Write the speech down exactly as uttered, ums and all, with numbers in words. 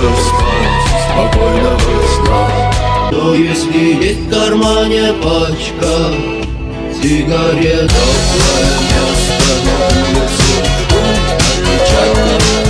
ложишься спать, спокойного сна. Но если есть в кармане пачка сигарет, теплое место на улице, отвечать на